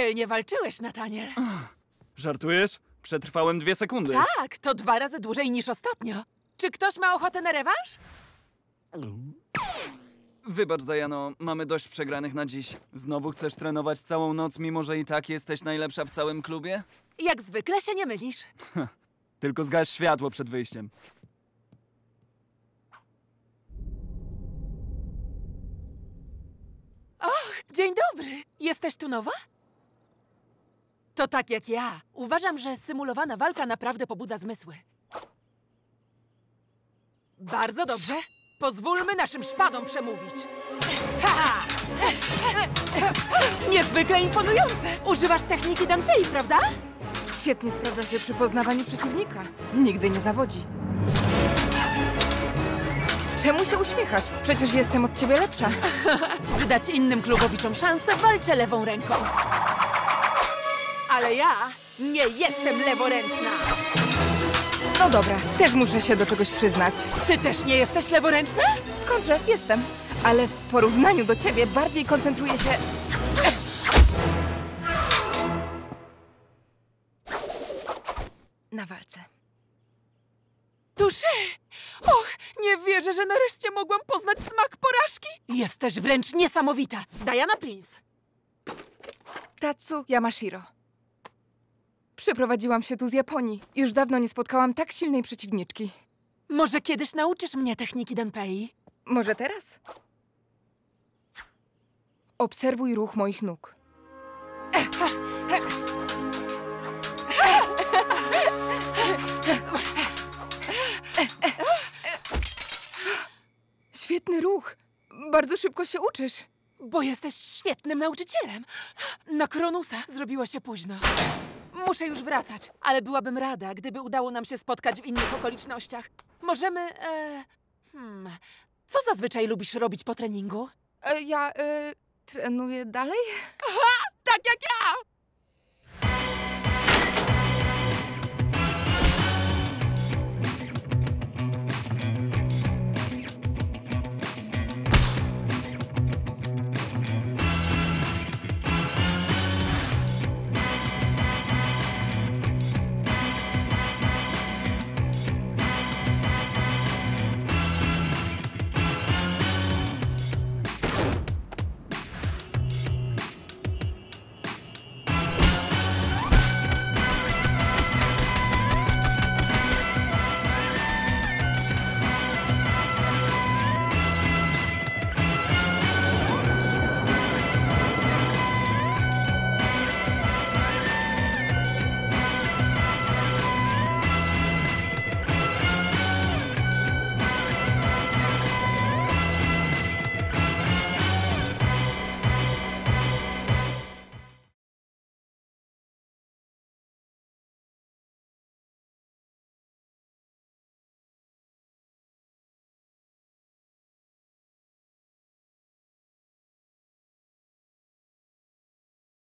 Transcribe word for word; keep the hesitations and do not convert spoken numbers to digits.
Dzielnie walczyłeś, Nathaniel. Żartujesz? Przetrwałem dwie sekundy. Tak, to dwa razy dłużej niż ostatnio. Czy ktoś ma ochotę na rewanż? Wybacz, Diano, mamy dość przegranych na dziś. Znowu chcesz trenować całą noc, mimo że i tak jesteś najlepsza w całym klubie? Jak zwykle się nie mylisz. Tylko zgaś światło przed wyjściem. Och, dzień dobry. Jesteś tu nowa? To tak jak ja. Uważam, że symulowana walka naprawdę pobudza zmysły. Bardzo dobrze. Pozwólmy naszym szpadom przemówić. Ha! Niezwykle imponujące. Używasz techniki Danpei, prawda? Świetnie sprawdza się przy poznawaniu przeciwnika. Nigdy nie zawodzi. Czemu się uśmiechasz? Przecież jestem od ciebie lepsza. By dać innym klubowiczom szansę, walczę lewą ręką. Ale ja nie jestem leworęczna. No dobra, też muszę się do czegoś przyznać. Ty też nie jesteś leworęczna? Skądże? Jestem. Ale w porównaniu do ciebie bardziej koncentruję się... na walce. Tusze! Och, nie wierzę, że nareszcie mogłam poznać smak porażki. Jesteś wręcz niesamowita. Diana Prince. Tatsu Yamashiro. Przyprowadziłam się tu z Japonii. Już dawno nie spotkałam tak silnej przeciwniczki. Może kiedyś nauczysz mnie techniki Danpei? Może teraz? Obserwuj ruch moich nóg. Świetny ruch. Bardzo szybko się uczysz. Bo jesteś świetnym nauczycielem. Na Kronusa zrobiło się późno. Muszę już wracać, ale byłabym rada, gdyby udało nam się spotkać w innych okolicznościach. Możemy... E, hmm, co zazwyczaj lubisz robić po treningu? E, ja e, trenuję dalej? Aha, tak jak ja!